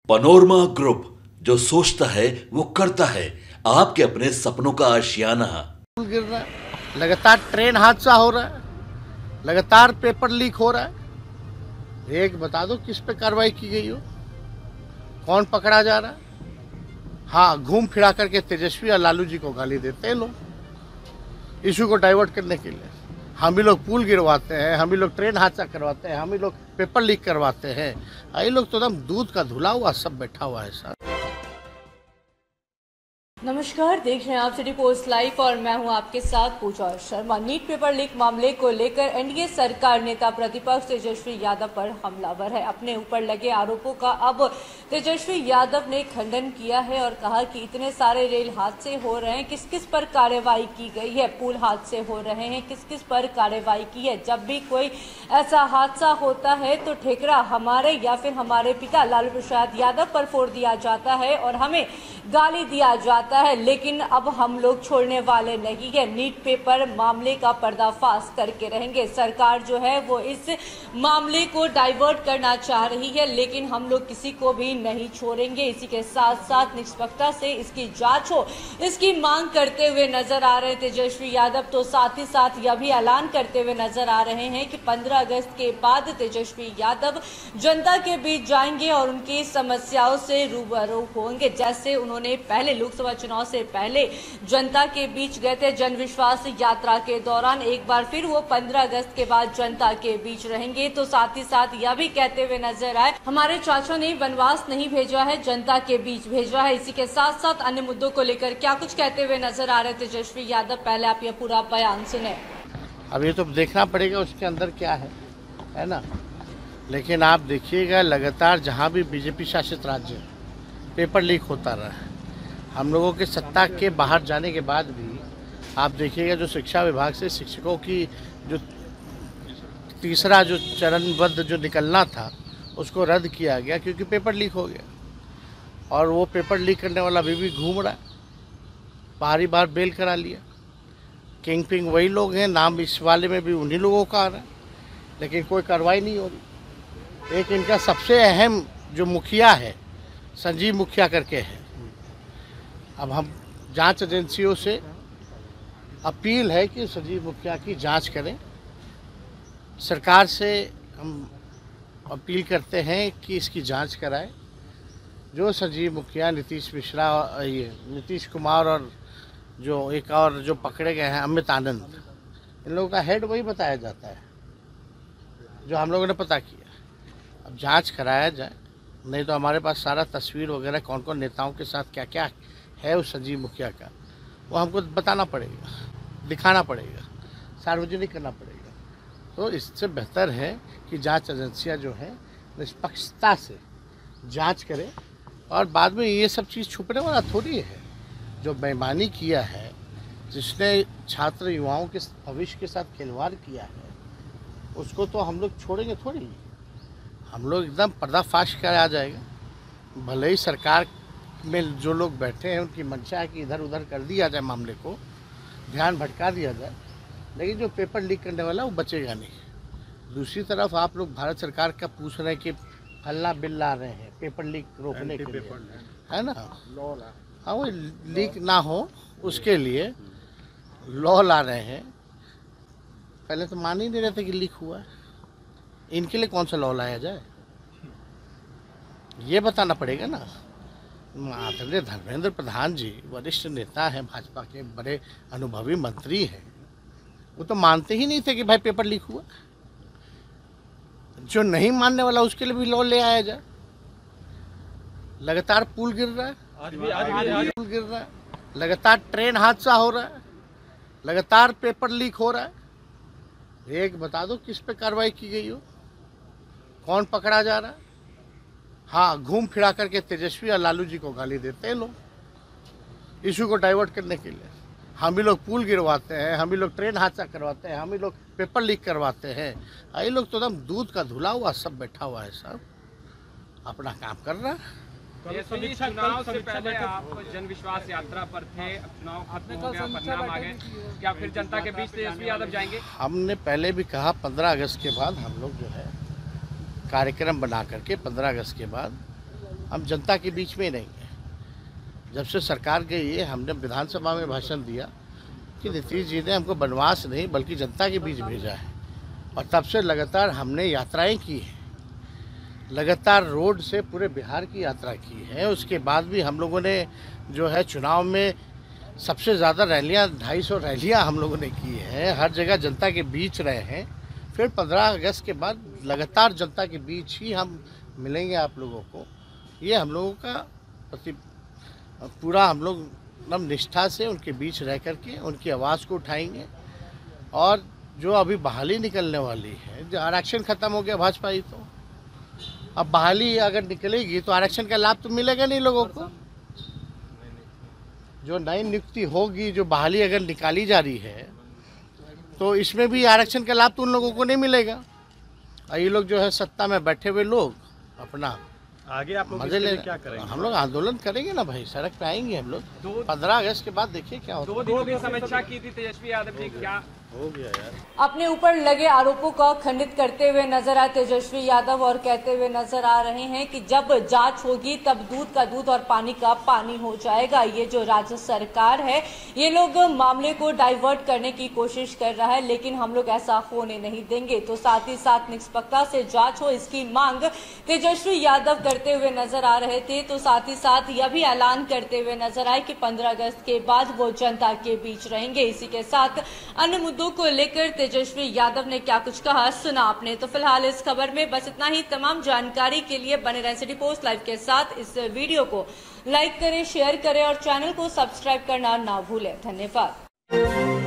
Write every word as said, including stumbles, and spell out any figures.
Panorama group, जो सोचता है वो करता है। आपके अपने सपनों का आशियाना। गिर रहा है, लगातार ट्रेन हादसा हो रहा है, लगातार पेपर लीक हो रहा है। एक बता दो किस पे कार्रवाई की गई हो, कौन पकड़ा जा रहा है? हाँ, घूम फिरा करके तेजस्वी और लालू जी को गाली देते हैं लोग, इशू को डाइवर्ट करने के लिए। हम ही लोग पुल गिरवाते हैं, हम ही लोग ट्रेन हादसा करवाते हैं, हम ही लोग पेपर लीक करवाते हैं। ये लोग तो एकदम दूध का धुला हुआ सब बैठा हुआ है सर। नमस्कार, देख रहे हैं आप सिटी पोस्ट लाइव और मैं हूं आपके साथ Pooja Sharma. NEET paper leak मामले को लेकर एनडीए सरकार नेता प्रतिपक्ष तेजस्वी यादव पर हमलावर है। अपने ऊपर लगे आरोपों का अब तेजस्वी यादव ने खंडन किया है और कहा कि इतने सारे रेल हादसे हो रहे हैं, किस किस पर कार्रवाई की गई है, पुल हादसे हो रहे हैं, किस किस पर कार्रवाई की है। जब भी कोई ऐसा हादसा होता है तो ठेकरा हमारे या फिर हमारे पिता लालू प्रसाद यादव पर फोड़ दिया जाता है और हमें गाली दिया जाता है, लेकिन अब हम लोग छोड़ने वाले नहीं है। नीट पेपर मामले का पर्दाफाश करके रहेंगे। सरकार जो है वो इस मामले को डाइवर्ट करना चाह रही है, लेकिन हम लोग किसी को भी नहीं छोड़ेंगे। इसी के साथ साथ निष्पक्षता से इसकी जांच हो, इसकी मांग करते हुए नजर आ रहे हैं तेजस्वी यादव। तो साथ ही साथ यह भी ऐलान करते हुए नजर आ रहे हैं कि पंद्रह अगस्त के बाद तेजस्वी यादव जनता के बीच जाएंगे और उनकी समस्याओं से रूबरू होंगे। जैसे उन्होंने पहले लोकसभा चुनाव से पहले जनता के बीच गए थे जन विश्वास यात्रा के दौरान, एक बार फिर वो पंद्रह अगस्त के बाद जनता के बीच रहेंगे। तो साथ ही साथ यह भी कहते हुए नजर आए, हमारे चाचा ने वनवास नहीं भेजा है, जनता के बीच भेजा है। इसी के साथ साथ अन्य मुद्दों को लेकर क्या कुछ कहते हुए नजर आ रहे तेजस्वी यादव, पहले आप यह पूरा बयान सुने। अब ये तो देखना पड़ेगा उसके अंदर क्या है, है ना। लेकिन आप देखिएगा लगातार जहाँ भी बीजेपी शासित राज्य पेपर लीक होता रहा है। हम लोगों के सत्ता के बाहर जाने के बाद भी आप देखिएगा जो शिक्षा विभाग से शिक्षकों की जो तीसरा जो चरणबद्ध जो निकलना था उसको रद्द किया गया क्योंकि पेपर लीक हो गया। और वो पेपर लीक करने वाला अभी भी घूम रहा है, बारी बार बेल करा लिया। किंग पिंग वही लोग हैं, नाम इस वाले में भी उन्हीं लोगों का आ रहा है, लेकिन कोई कार्रवाई नहीं हो रही। एक इनका सबसे अहम जो मुखिया है, संजीव मुखिया करके है। अब हम जांच एजेंसियों से अपील है कि संजीव मुखिया की जांच करें। सरकार से हम अपील करते हैं कि इसकी जांच कराएं। जो संजीव मुखिया, नीतीश मिश्रा, ये नीतीश कुमार और जो एक और जो पकड़े गए हैं अमित आनंद, इन लोगों का हेड वही बताया जाता है जो हम लोगों ने पता किया। अब जांच कराया जाए, नहीं तो हमारे पास सारा तस्वीर वगैरह कौन कौन नेताओं के साथ क्या क्या है उस संजीव मुखिया का, वो हमको बताना पड़ेगा, दिखाना पड़ेगा, सार्वजनिक करना पड़ेगा। तो इससे बेहतर है कि जांच एजेंसियां जो है निष्पक्षता से जांच करें और बाद में ये सब चीज़ छुपने वाला थोड़ी है। जो बेईमानी किया है, जिसने छात्र युवाओं के भविष्य के साथ खिलवाड़ किया है, उसको तो हम लोग छोड़ेंगे थोड़ी। हम लोग एकदम पर्दाफाश किया जाएगा। भले ही सरकार में जो लोग बैठे हैं उनकी मंशा है कि इधर उधर कर दिया जाए, मामले को ध्यान भटका दिया जाए, लेकिन जो पेपर लीक करने वाला वो बचेगा नहीं। दूसरी तरफ आप लोग भारत सरकार का पूछ रहे हैं कि फल्ला बिल ला रहे हैं पेपर लीक रोकने के लिए, है ना। हाँ, वो लीक ना हो उसके लिए लॉ ला रहे हैं। पहले तो मान ही नहीं रहे थे कि लीक हुआ है, इनके लिए कौन सा लॉ लाया जाए, ये बताना पड़ेगा ना। आदरणीय धर्मेंद्र प्रधान जी वरिष्ठ नेता हैं, भाजपा के बड़े अनुभवी मंत्री हैं, वो तो मानते ही नहीं थे कि भाई पेपर लीक हुआ। जो नहीं मानने वाला उसके लिए भी लॉ ले आया जाए। लगातार पुल गिर रहा है, आज भी आज भी आज पुल गिर रहा है, लगातार ट्रेन हादसा हो रहा है, लगातार पेपर लीक हो रहा है। एक बता दो किस पे कार्रवाई की गई हो, कौन पकड़ा जा रहा है? हाँ, घूम फिरा करके तेजस्वी और लालू जी को गाली देते हैं लोग, इशू को डाइवर्ट करने के लिए। हम ही लोग पुल गिरवाते हैं, हम ही लोग ट्रेन हादसा करवाते हैं, हम ही लोग पेपर लीक करवाते हैं। ये लोग तो एकदम दूध का धुला हुआ सब बैठा हुआ है, सब अपना काम कर रहा है। ये चुनाव से पहले आप जन विश्वास यात्रा पर थे, चुनाव खत्म हो गया, परिणाम आ गए, क्या फिर जनता के बीच तेजस्वी यादव जाएंगे? हमने पहले भी कहा पंद्रह अगस्त के बाद हम लोग जो है कार्यक्रम बना करके पंद्रह अगस्त के बाद हम जनता के बीच में ही रहेंगे। जब से सरकार गई है, हमने विधानसभा में भाषण दिया कि नीतीश जी ने हमको वनवास नहीं बल्कि जनता के बीच भेजा है, और तब से लगातार हमने यात्राएं की हैं, लगातार रोड से पूरे बिहार की यात्रा की है। उसके बाद भी हम लोगों ने जो है चुनाव में सबसे ज़्यादा रैलियां, ढाई सौ रैलियां हम लोगों ने की है, हर जगह जनता के बीच रहे हैं। फिर पंद्रह अगस्त के बाद लगातार जनता के बीच ही हम मिलेंगे आप लोगों को। ये हम लोगों का प्रति पूरा हम लोग एकदम निष्ठा से उनके बीच रह कर के उनकी आवाज़ को उठाएंगे। और जो अभी बहाली निकलने वाली है, जो आरक्षण खत्म हो गया भाजपा ही, तो अब बहाली अगर निकलेगी तो आरक्षण का लाभ तो मिलेगा नहीं लोगों को। जो नई नियुक्ति होगी, जो बहाली अगर निकाली जा रही है, तो इसमें भी आरक्षण का लाभ तो उन लोगों को नहीं मिलेगा। और ये लोग जो है सत्ता में बैठे हुए लोग अपना आगे आप लोग मजे ले क्या करेंगे? हम लोग आंदोलन करेंगे ना भाई, सड़क पे आएंगे हम लोग। पंद्रह अगस्त के बाद देखिए क्या होता है। दो दिनों की समीक्षा की थी तेजस्वी यादव जी, क्या हो गया यार? अपने ऊपर लगे आरोपों का खंडित करते हुए नजर आए तेजस्वी यादव और कहते हुए नजर आ रहे हैं कि जब जांच होगी तब दूध का दूध और पानी का पानी हो जाएगा। ये जो राज्य सरकार है, ये लोग मामले को डाइवर्ट करने की कोशिश कर रहा है, लेकिन हम लोग ऐसा होने नहीं देंगे। तो साथ ही साथ निष्पक्षता से जांच हो, इसकी मांग तेजस्वी यादव करते हुए नजर आ रहे थे। तो साथ ही साथ यह भी ऐलान करते हुए नजर आए कि पंद्रह अगस्त के बाद वो जनता के बीच रहेंगे। इसी के साथ अन्य मुद्दों को लेकर तेजस्वी यादव ने क्या कुछ कहा, सुना आपने। तो फिलहाल इस खबर में बस इतना ही। तमाम जानकारी के लिए बने रहें सिटी पोस्ट लाइव के साथ। इस वीडियो को लाइक करें, शेयर करें और चैनल को सब्सक्राइब करना ना भूलें। धन्यवाद।